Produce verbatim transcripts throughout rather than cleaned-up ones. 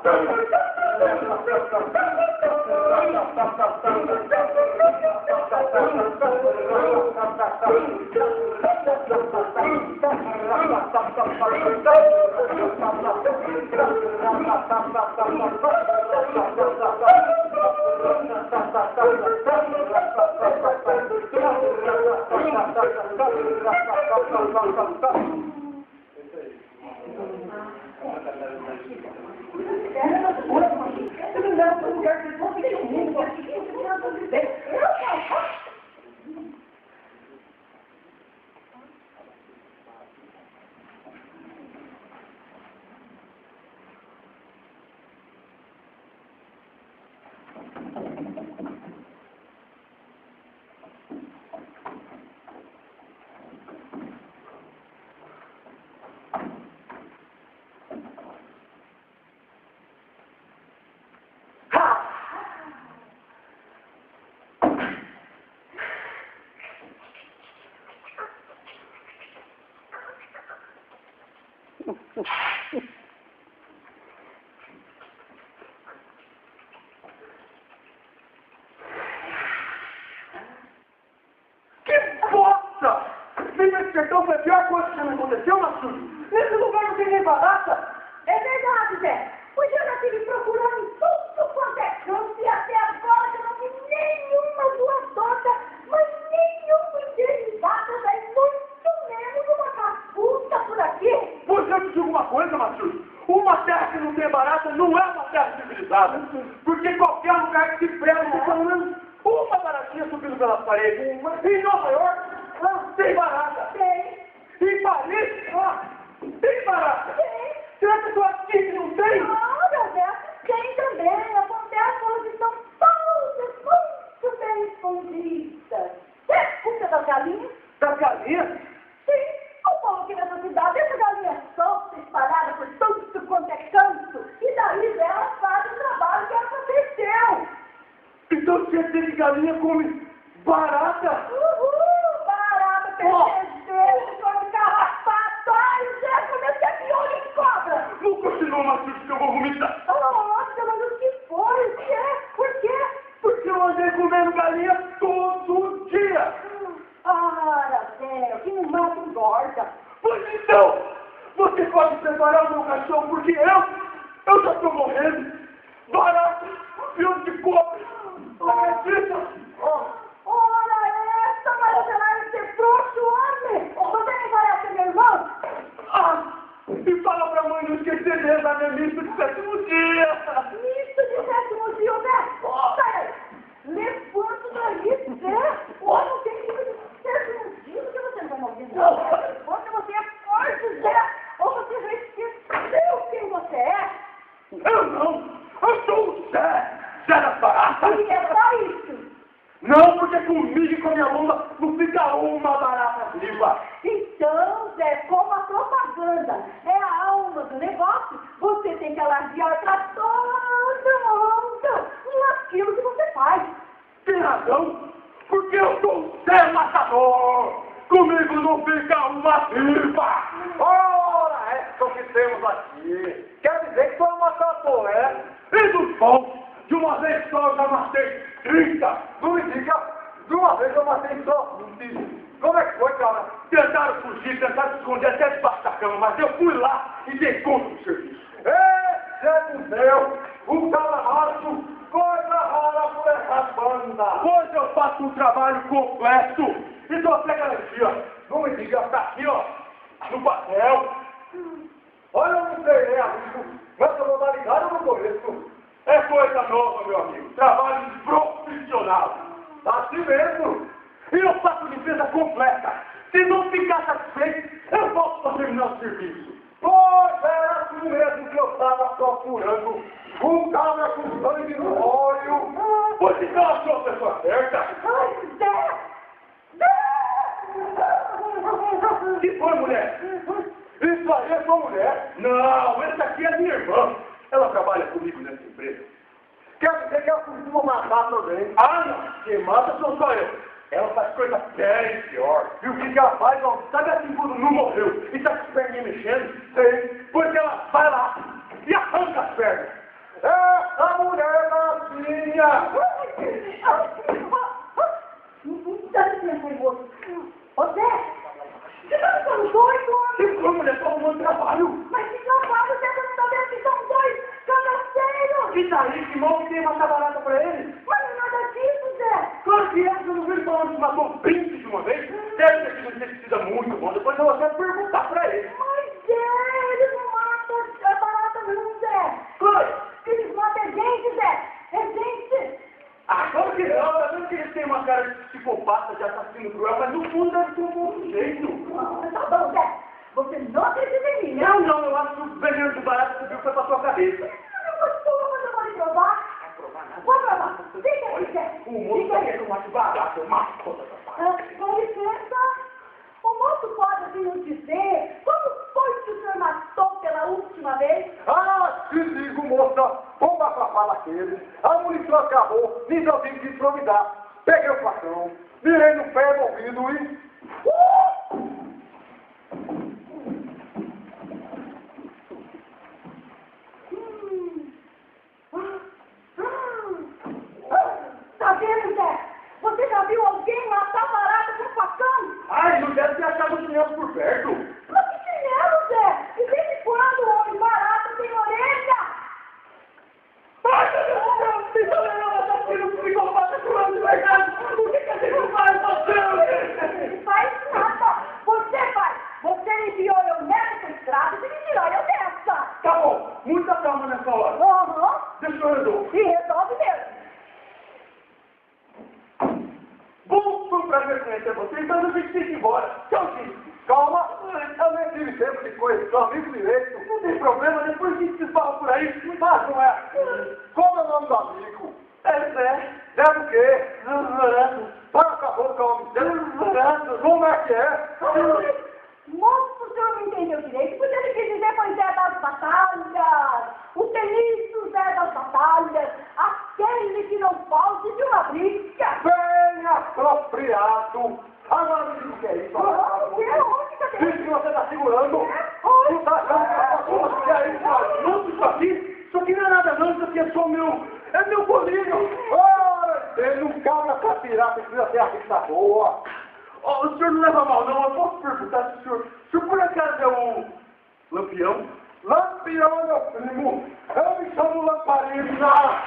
Que bosta! Nesse sertão foi a pior coisa que já me aconteceu, Matheus. Nesse lugar não tem nem barata. É verdade, Zé. Hoje eu já estive procurando em tudo quanto é canto e até agora eu não vi nenhuma voadora, mas nenhuma indenizada, velho. Muito menos uma cascuta por aqui. Pois eu te digo uma coisa, Matheus. Uma terra que não tem barata não é uma terra civilizada. Porque qualquer lugar que se prega, tem pelo menos uma baratinha subindo pelas paredes. Em Nova York, não tem barata. Tem. Em Paris, ah, tem barata. Tem. Será que eu estou aqui que não tem? Ah, meu Deus, tem também. Acontece, elas estão todas muito bem escondidas. Você escuta das galinhas? Das galinhas? Sim. O povo aqui nessa cidade, essa galinha solta, espalhada por tudo quanto é canto. E daí elas fazem o trabalho que aconteceu. Então quer dizer que galinha come barata? Uhul, barata, percebeiro, come carrapato. Ai, Zé, comecei a piolho de cobra. Não continua, Matheus, que eu vou vomitar. Nossa, mas o que foi? O que é? Por quê? Porque eu andei comendo galinha todo dia. Ora, Zé, que não mata engorda. Pois então, você pode preparar o meu cachorro, porque eu, eu já estou morrendo. Barata, piolho de cobra. Acredita? Ora essa, mas você vai ser trouxa, homem. Você nem parece meu irmão? Ah, e fala pra mãe não esquecer de rezar minha missa de sétimo dia. Missa de sétimo dia, Zé. Peraí. Levanta daí, Zé. Olha, não tem missa de sétimo dia, porque você não vai morrer. Não. Quando você é forte, Zé, ou você vai esquecer quem você é. Eu não, eu sou o Zé, Zé das baratas. E é só isso. Não, porque comigo e com a minha lomba não fica uma barata viva. Então, Zé, como a propaganda é a alma do negócio, você tem que alardear para todo mundo naquilo que você faz. Tem razão, porque eu sou o Zé Matador. Comigo não fica uma viva. Ora, é o que temos aqui. Quer dizer que tu é um matador, é? E dos bons, de uma vez só eu já matei trinta. Não me diga, de uma vez eu matei só vinte. Como é que foi, cara? Tentaram fugir, tentaram se esconder até debaixo da cama, mas eu fui lá e dei conta do serviço. Esse é do céu, um cara macho, coisa rara por essa banda. Hoje eu faço um trabalho completo e dou até garantia. Não me diga, Tá aqui, ó, no papel. olha, eu não sei, né, amigo? Mas eu vou dar ligado, eu não conheço. É coisa nova, meu amigo. Trabalho profissional. Tá assim mesmo. E eu faço limpeza completa. Se não ficar satisfeito, eu volto para terminar o serviço. Pois era assim mesmo que eu estava procurando. Um cabra com sangue no óleo. Pois então achou a pessoa certa. Ai, Zé! Zé! Que foi, mulher? Isso aí é sua mulher. Não, essa aqui é minha irmã. Ela trabalha comigo nessa empresa. Quer dizer que ela costuma matar também. Ah, não. Quem mata sou só eu. Ela faz coisa bem pior. E o que que ela faz, ó? Sabe assim quando não morreu e tá com as perninhas mexendo? Sei. Pois ela vai lá e arranca as pernas. Essa mulher Nazinha! Não dá licença aí, moço. Ô Zé, você tá ficando doido, homem? Que foi, mulher? Tô arrumando trabalho. Mas que trabalho, Zé, você não tá vendo que são dois cangaceiros? E daí, que mal que tem uma barata pra ele? Mas não é nada disso, Zé. Claro que é, você não viu ele falando que matou vinte de uma vez? Deve ter sido um inseticida muito bom. Depois eu vou até perguntar pra ele. Mas, Zé, eles não matam a barata não, Zé. Claro. Eles matam é gente, Zé. É gente. Ah, claro que não. Tá vendo que eles têm uma cara de psicopata, de assassino cruel, mas no fundo deve ter um bom jeito. Não, tá bom, Zé. Você não acredita em mim, né? Não, não, eu acho que o veneno de barata subiu foi pra sua cabeça. Eu vou te falar, mas eu vou lhe provar. Vai provar nada. Vou provar. Fica aí, Zé. O moço Fica tá aí. querendo matar barata, eu mato toda essa Ah, barata. com licença. O moço pode assim nos dizer como foi que o senhor matou pela última vez? Ah, te digo, moça, bomba pra fala aquele. A munição acabou, nem eu tive que improvisar. Peguei o facão, virei no pé do ouvido e... Uh! Tá vendo, Zé? Você já viu alguém matar barata com facão? Ai, não deve ter achado o chinelo por perto. Mas que chinelo, Zé? E desde quando o homem barata tem orelha? Ai, meu Deus do céu, me falando, ela tá sendo psicopata curando de verdade. O que que a gente faz, você? Não faz nada. Você vai. Você enviou eu nessa estrada e me tirou eu dessa. Tá bom, muita calma nessa hora. Aham. Deixa eu resolver. E resolve mesmo. Bom, foi um prazer conhecer você, então a gente tem que ir embora. Tchauzinho. Calma, eu nem tive tempo de conhecer o amigo direito. Não tem problema, depois a gente se fala por aí. Mas não é assim. Como é o nome do amigo? É Zé. Deve o quê? Zuzurando. Para com a boca, homem. Zuzurando. Como é que é? Moço, o senhor não entendeu direito, porque ele quis dizer foi Zé das Batalhas, o tenista Zé das Batalhas, aquele que não foge de uma briga. Bem apropriado. Agora me diga o que é isso. Oh, que é onde, cadê? Diz que você está segurando. Tu tá achando que eu posso o que é isso? Não, isso aqui, isso aqui não é nada não, isso aqui é só meu, é meu bolinho. Ora, tem um cabra pra tirar, precisa ter a vista boa. Oh, o senhor não leva mal não, eu posso perguntar se o senhor, o senhor por acaso é o Lampião? Lampião, meu primo. Eu me chamo Lamparina.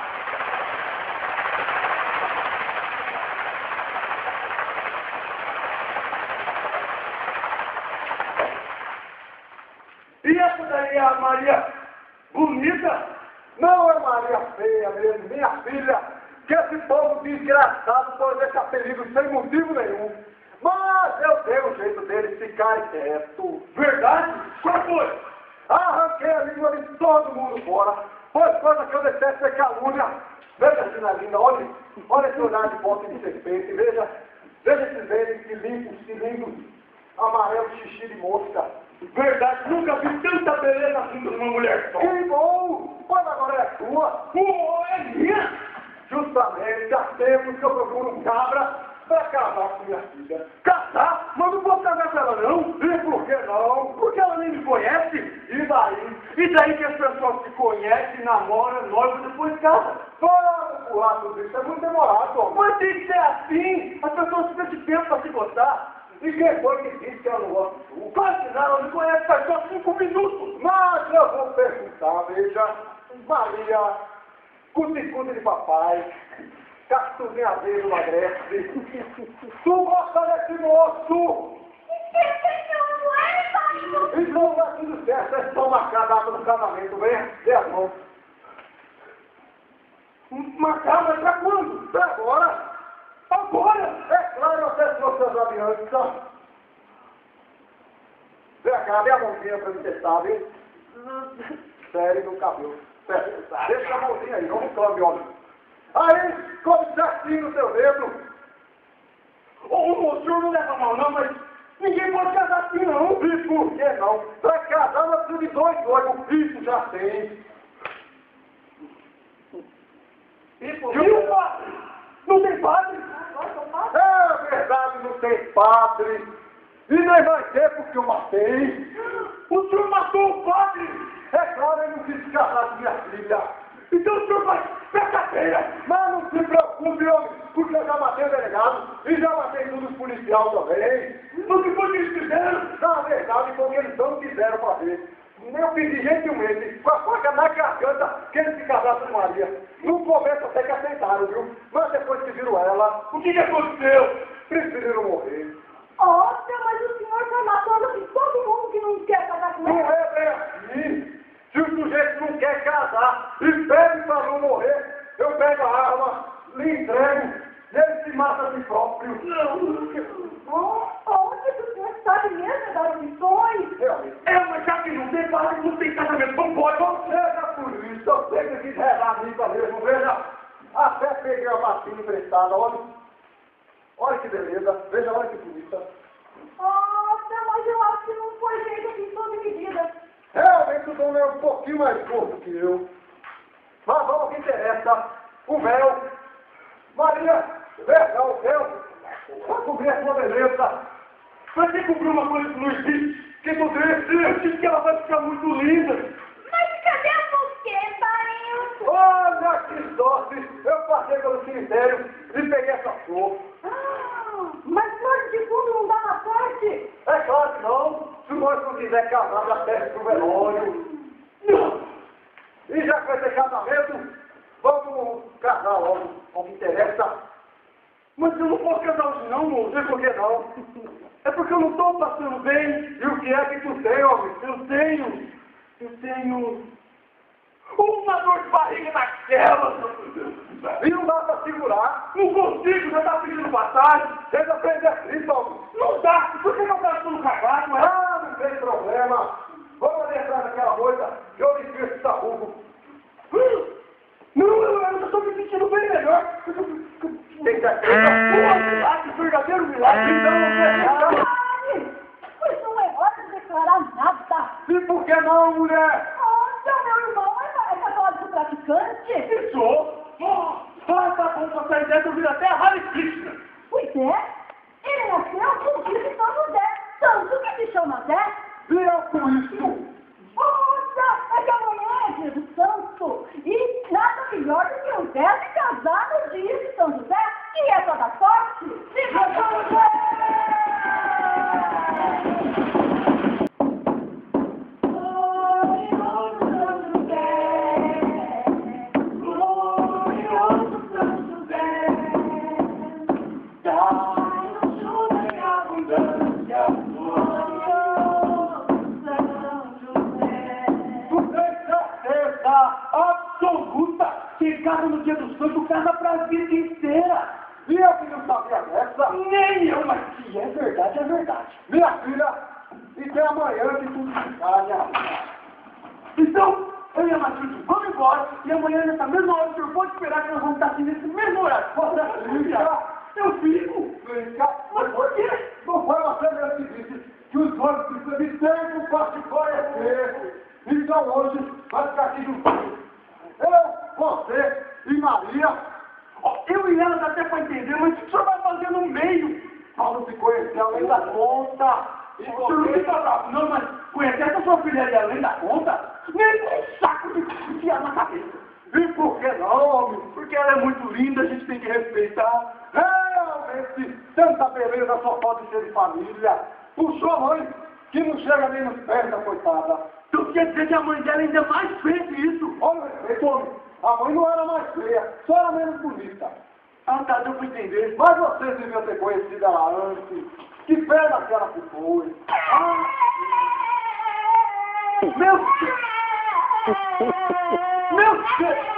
E essa daí é a Maria Bonita? Não é Maria Feia mesmo, minha filha, que esse povo desgraçado pode deixar perigo sem motivo nenhum. Mas eu dei um jeito deles ficarem quietos. Verdade? Qual foi? Arranquei a língua de todo mundo fora, pois coisa que eu detesto é calúnia. Veja, Sinalina, olha, olha esse olhar de boca de serpente, veja, veja esses dentes que limpos, cilindros, amarelo, xixi de mosca. Verdade, nunca vi tanta beleza assim de uma mulher só. Que bom! Mas agora é tua. Pô, é minha? Justamente, há tempos que eu procuro um cabra para casar com minha filha. Casar? Mas não posso casar com ela não. E por que não? Porque ela nem me conhece. E daí? E daí que as pessoas se conhecem, namoram, noivam e depois casam. Vamos pular tudo isso, é muito demorado, homem. Mas tem que ser assim. As pessoas precisam de tempo para se gostar. E quem foi que disse que ela não gosta de tu? Claro que não, ela me conhece faz só cinco minutos. Mas eu vou perguntar, veja, Maria, cuticute de papai, castuzinha verde emagrece. Tu gosta desse moço? Então tá tudo certo, é só marcar a data do casamento, venha, dê as mãos. Marcar, mas pra quando? Pra agora. Agora? É claro, eu até trouxe as alianças. Vem cá, dê a mãozinha pra me testar, viu? Sério, no cabelo. Sério, deixa a mãozinha aí, vamos câmbio, olha. Aí, come certinho no teu dedo. Ô, o senhor não leva mal não, mas ninguém pode casar assim não. E por que não? Pra casar, nós precisamos de dois dois, o bicho já tem. E por que o padre? Não tem padre? É verdade, não tem padre. E nem vai ter porque eu matei. O senhor matou o padre? É claro, eu não quis casar com minha filha. E Então o senhor vai pra cadeia. Mas não se preocupe, homem, porque eu já matei o delegado e já matei todos os policiais também. Mas o que foi que eles fizeram? Na verdade, foi o que eles não quiseram fazer. Eu pedi gentilmente, com a faca na garganta, que eles se casassem com Maria. No começo até que aceitaram, viu? Mas depois que viram ela, O que que aconteceu? preferiram morrer. Nossa, mas o senhor está matando aqui todo mundo que não quer casar com Não ele. é bem assim. Se o sujeito não quer casar e pede para não morrer, eu pego a arma, lhe entrego e ele se mata de próprio. Oh, onde que o senhor sabe mesmo dar opções? Realmente. É, mas já que não tem padre, não tem casamento, não pode. Não seja por isso, eu sempre quis rezar a missa mesmo, veja. Até peguei a vacina emprestada, olha. Olha que beleza, veja, olha que bonita. Nossa, mas eu acho que não foi feito assim sob medida. Realmente o dono é um pouquinho mais gordo que eu. Mas vamos ao que interessa. O véu. Maria, verga o véu. Para cobrir a sua beleza. Pra que cobrir uma coisa que não existe? Que tu disse? Eu disse que ela vai ficar muito linda. Mas cadê você, Barilson? Olha que sorte. Eu passei pelo cemitério e peguei essa flor. Ah, mas flores de fundo não dá na sorte? É claro que não. Se nós não quiser casar na terra pro velório. Não. E já que vai ter casamento, vamos casar logo. O que interessa. Mas eu não posso casar hoje não, moço. Não sei por que não. É porque eu não estou passando bem. E o que é que tu tem, homem? Eu tenho, eu tenho uma dor de barriga naquela. E não dá pra segurar. Não consigo, já está pedindo passagem. Tenta aprender isso, homem. Não dá, por que não dá tudo cavalo, é? Ah, não tem problema. Vamos ali atrás daquela moita que eu limpei esse tabugo. Não, eu, eu estou me sentindo bem melhor. Tem certeza? Pô, milagre, verdadeiro milagre. Então você já... Pare! Pois não é hora de declarar nada. E por que não, mulher? Nossa, meu irmão é, é católico traficante? Sou. Vai pra comprar ideia que eu viro até a Hare Krishna. Pois é, ele nasceu com o filho de São José, tanto que se chama Zé. E eu com isso? Nossa, é que amanhã é dia do santo. E nada melhor do que o Zé se casar no dia de São José, que é toda sorte. Viva São José! Glorioso São José, glorioso São José, dai-nos chuva em abundância, glorioso São José. Tu tem certeza Absoluta. Quem casa no dia do santo, casa pra vida inteira. E eu que não sabia dessa? Nem eu, mas se é verdade, é verdade. Minha filha, e tem amanhã que tudo se calha. Então, eu e a Matilde vamos embora, e amanhã nessa mesma hora, o senhor pode esperar que nós vamos estar aqui nesse mesmo horário. Pode Fica. Eu fico. Fica. Mas por quê? Não foi você mesmo que disse que os homens precisam de tempo para se conhecer. Então hoje vai ficar aqui juntinho. Eu, você e Maria. Ó, eu e ela dá até para entender, mas o que o senhor vai fazer no meio? Para se conhecer além da conta. E o senhor não fica bravo, não, mas conhecer essa sua filha ali além da conta, nem com um saco de enfiar na cabeça. E por que não, homem? Porque ela é muito linda, a gente tem que respeitar. Realmente, tanta beleza só pode ser de família. Puxou a mãe, que não chega nem nos pés da coitada. Então quer dizer que a mãe dela ainda é mais feia que isso? Olha o respeito, homem. A mãe não era mais feia, só era menos bonita. Ah, tá, deu pra entender. Mas vocês deviam ter conhecido ela antes. Que pena que ela se foi. Ah, meu Deus! Meu Deus!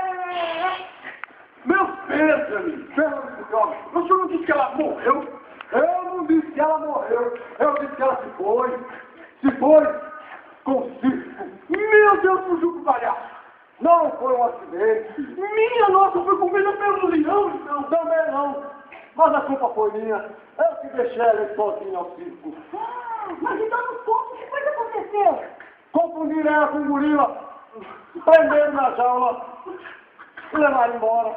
Meu pêssame! Pelo amor de Deus. O senhor não disse que ela morreu? Eu não disse que ela morreu. Eu disse que ela se foi. Se foi com circo. Meu Deus, fugiu com o palhaço! Não foi um acidente. Minha nossa, foi comida pelo leão, então! Também não. Mas a culpa foi minha. Eu que deixei ela ir sozinha ao circo. Ah, mas então nos conta o que foi que aconteceu. Confundiram ela com o gorila. Prenderam na jaula. E levaram embora.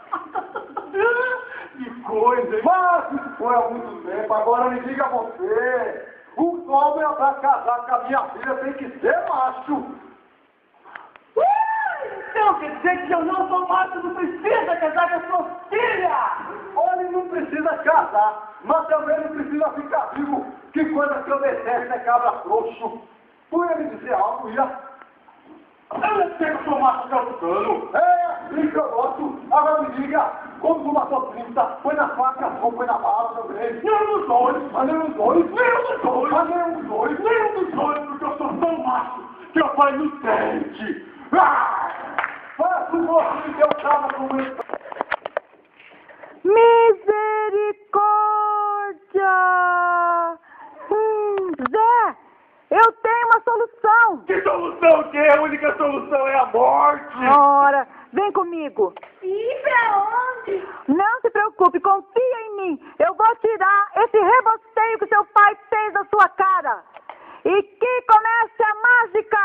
Que coisa, hein? Mas isso foi há muito tempo. Agora me diga você. O homem para casar com a minha filha tem que ser macho. Uh, então quer dizer que eu não sou macho, não precisa casar com a sua filha! Olha, não precisa casar, mas também não precisa ficar vivo. Que coisa que eu detesto é cabra frouxo. Tu ia me dizer algo, ia? Eu não sei que eu sou macho calçando. É assim que eu gosto. Agora me diga, como tu matou trinta, põe na faca, ou põe na bala também. Nenhum dos dois. Mas nenhum dos dois. Nenhum dos dois. Mas nenhum dos dois. Nenhum dos dois, porque eu sou tão macho que eu pai no dente. Ah! Faça um mocinho que eu tava com ele. Misericórdia! Hum, Zé, eu tenho uma solução. Que solução que é? A única solução é a morte. Ora, vem comigo. E pra onde? Não se preocupe, confia em mim. Eu vou tirar esse rebosteio que seu pai fez na sua cara. E que comece a mágica.